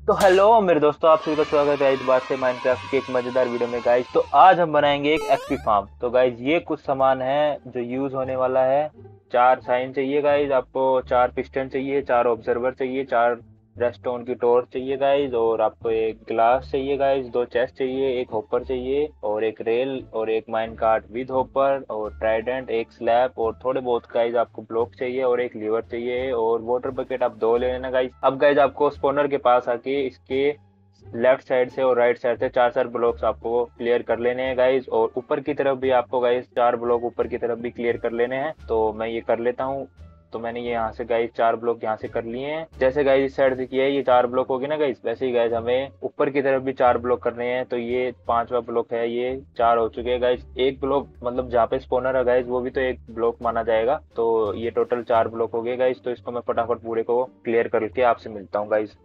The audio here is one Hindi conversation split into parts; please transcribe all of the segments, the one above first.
तो हेलो मेरे दोस्तों, आप सभी का स्वागत है इस बार से माइनक्राफ्ट की एक मजेदार वीडियो में गाइज। तो आज हम बनाएंगे एक एक्सपी फार्म। तो गाइज ये कुछ सामान है जो यूज होने वाला है। 4 साइन चाहिए गाइज आपको, 4 पिस्टन चाहिए, 4 ऑब्जर्वर चाहिए, 4 रेस्टोन की टॉर्च चाहिए गाइज, और आपको एक ग्लास चाहिए गाइज, 2 चेस्ट चाहिए, एक हॉपर चाहिए, और एक रेल, और एक माइन कार्ट विद हॉपर, और ट्राइडेंट, एक स्लैब, और थोड़े बहुत गाइज आपको ब्लॉक चाहिए, और एक लीवर चाहिए, और वाटर बकेट आप 2 ले लेना गाइज। अब गाइज आपको स्पॉनर के पास आके इसके लेफ्ट साइड से और राइट साइड से 4 ब्लॉक्स आपको क्लियर कर लेने हैं गाइज, और ऊपर की तरफ भी आपको गाइज 4 ब्लॉक ऊपर की तरफ भी क्लियर कर लेने हैं। तो मैं ये कर लेता हूँ। तो मैंने ये यहाँ से गाइज 4 ब्लॉक यहाँ से कर लिए हैं। जैसे गाइज इस साइड से किया है, ये 4 ब्लॉक हो गए ना गाइज, वैसे ही गाइज हमें ऊपर की तरफ भी 4 ब्लॉक करने हैं। तो ये 5वां ब्लॉक है, ये 4 हो चुके हैं गाइज। एक ब्लॉक मतलब जहाँ पे स्पॉनर है गाइज वो भी तो एक ब्लॉक माना जाएगा। तो ये टोटल 4 ब्लॉक हो गए गाइज। तो इसको मैं फटाफट पूरे को क्लियर करके आपसे मिलता हूँ गाइज।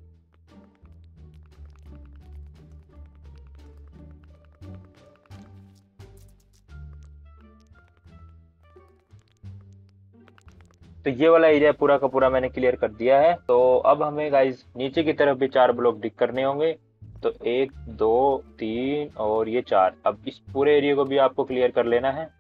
तो ये वाला एरिया पूरा का पूरा मैंने क्लियर कर दिया है। तो अब हमें गाइज नीचे की तरफ भी 4 ब्लॉक डिग करने होंगे। तो 1 2 3 और ये 4, अब इस पूरे एरिया को भी आपको क्लियर कर लेना है।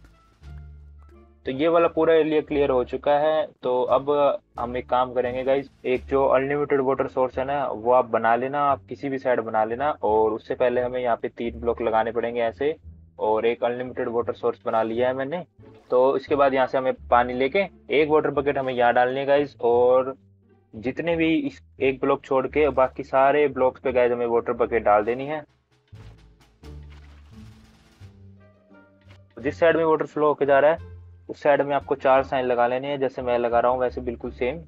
तो ये वाला पूरा एरिया क्लियर हो चुका है। तो अब हम एक काम करेंगे गाइज, एक जो अनलिमिटेड वाटर सोर्स है ना वो आप बना लेना, आप किसी भी साइड बना लेना। और उससे पहले हमें यहाँ पे 3 ब्लॉक लगाने पड़ेंगे ऐसे। और एक अनलिमिटेड वाटर सोर्स बना लिया है मैंने। तो इसके बाद यहाँ से हमें पानी लेके एक वाटर बकेट हमें यहाँ डालनी है गाइज। और जितने भी इस एक ब्लॉक छोड़ के बाकी सारे ब्लॉक्स पे गाइज हमें वाटर बकेट डाल देनी है। जिस साइड में वाटर फ्लो होके जा रहा है उस साइड में आपको 4 साइन लगा लेने हैं, जैसे मैं लगा रहा हूँ वैसे बिल्कुल सेम।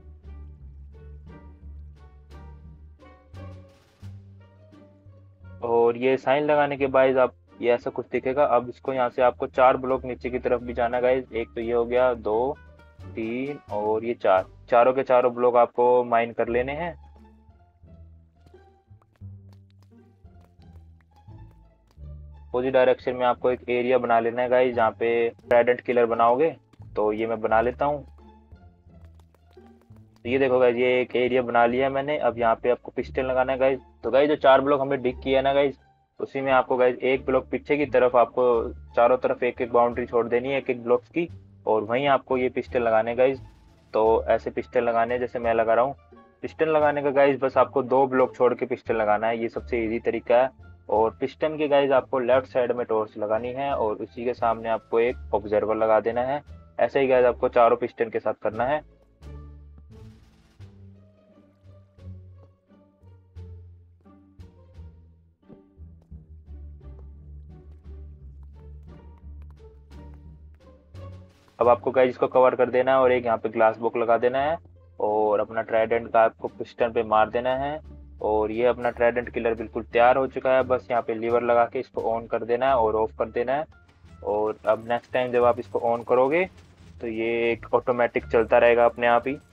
और ये साइन लगाने के बाद आप ये ऐसा कुछ दिखेगा। अब इसको यहाँ से आपको 4 ब्लॉक नीचे की तरफ भी जाना गाइज। एक तो ये हो गया, 2 3 और ये 4, चारों के चारों ब्लॉक आपको माइन कर लेने हैं। अपोजिट डायरेक्शन में आपको एक एरिया बना लेना है गाइज जहाँ पे ट्राइडेंट किलर बनाओगे। तो ये मैं बना लेता हूँ। तो ये देखो गाइज, ये एक एरिया बना लिया है मैंने। अब यहाँ पे आपको पिस्टन लगाना है गाइज। तो गाइज जो 4 ब्लॉक हमने डिग किया है ना गाइज, उसी में आपको गाइज एक ब्लॉक पीछे की तरफ आपको चारों तरफ एक एक बाउंड्री छोड़ देनी है एक एक ब्लॉक्स की। और वहीं आपको ये पिस्टन लगाने गाइज। तो ऐसे पिस्टन लगाने हैं जैसे मैं लगा रहा हूँ। पिस्टन लगाने का गाइज बस आपको 2 ब्लॉक छोड़ के पिस्टन लगाना है, ये सबसे इजी तरीका है। और पिस्टन के गाइज आपको लेफ्ट साइड में टॉर्च लगानी है, और उसी के सामने आपको एक ऑब्जर्वर लगा देना है। ऐसे ही गाइज आपको चारों पिस्टन के साथ करना है। अब आपको गाइस इसको कवर कर देना है, और एक यहाँ पे ग्लास बॉक्स लगा देना है, और अपना ट्राइडेंट का आपको पिस्टन पे मार देना है। और ये अपना ट्राइडेंट किलर बिल्कुल तैयार हो चुका है। बस यहाँ पे लीवर लगा के इसको ऑन कर देना है और ऑफ कर देना है। और अब नेक्स्ट टाइम जब आप इसको ऑन करोगे तो ये एक ऑटोमेटिक चलता रहेगा अपने आप ही।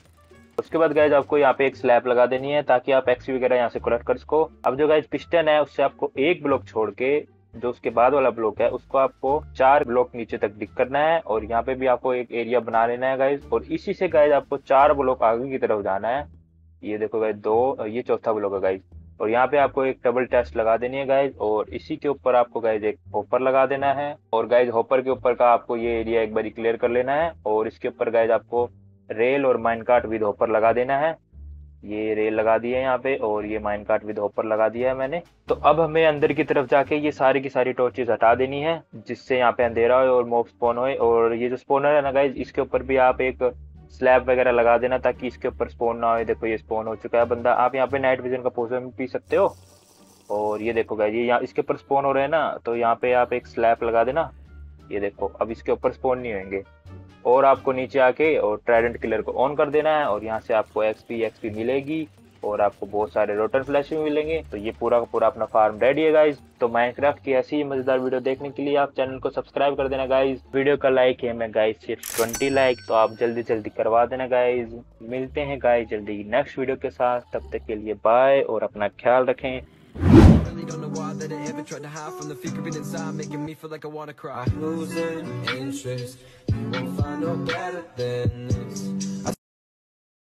उसके बाद गाइज आपको यहाँ पे एक स्लैब लगा देनी है ताकि आप एक्सी वगैरह यहाँ से कलेक्ट कर सको। अब जो गाइज पिस्टन है उससे आपको एक ब्लॉक छोड़ के जो उसके बाद वाला ब्लॉक है उसको आपको 4 ब्लॉक नीचे तक डिग करना है, और यहाँ पे भी आपको एक एरिया बना लेना है गाइज। और इसी से गाइज आपको 4 ब्लॉक आगे की तरफ जाना है। ये देखो गाइज 2, ये चौथा ब्लॉक है गाइज। और यहाँ पे आपको एक डबल टेस्ट लगा देनी है गाइज, और इसी के ऊपर आपको गाइज एक हॉपर लगा देना है। और गाइज हॉपर के ऊपर का आपको ये एरिया एक बार क्लियर कर लेना है। और इसके ऊपर गाइज आपको रेल और माइनकार्ट विद हॉपर लगा देना है। ये रेल लगा दी है यहाँ पे, और ये माइनकार्ट विद हॉपर लगा दिया है मैंने। तो अब हमें अंदर की तरफ जाके ये सारी की सारी टॉर्चेस हटा देनी है, जिससे यहाँ पे अंधेरा हो और मॉब स्पॉन होए। और ये जो स्पॉनर है ना गाइज, इसके ऊपर भी आप एक स्लैब वगैरह लगा देना ताकि इसके ऊपर स्पॉन ना हो। देखो ये स्पॉन हो चुका है बंदा। आप यहाँ पे नाइट विजन का पोशन भी पी सकते हो। और ये देखो गाइज, ये यहाँ इसके ऊपर स्पॉन हो रहे हैं ना, तो यहाँ पे आप एक स्लैब लगा देना। ये देखो अब इसके ऊपर स्पॉन नहीं होंगे। और आपको नीचे आके और ट्राइडेंट किलर को ऑन कर देना है, और यहाँ से आपको एक्सपी मिलेगी, और आपको बहुत सारे रोटन फ्लैश भी मिलेंगे। तो ये पूरा का पूरा अपना फार्म रेडी है गाइज। तो माइनक्राफ्ट की ऐसी ही मजेदार वीडियो देखने के लिए आप चैनल को सब्सक्राइब कर देना गाइज। वीडियो का लाइक है मैं गाइज सिर्फ 20 लाइक, तो आप जल्दी जल्दी करवा देना गाइज। मिलते हैं गाइज जल्दी नेक्स्ट वीडियो के साथ, तब तक के लिए बाय और अपना ख्याल रखें। Really don't know why that I ever tried to hide from the fear creeping inside, making me feel like I wanna cry. Losing interest, you won't find no better than this.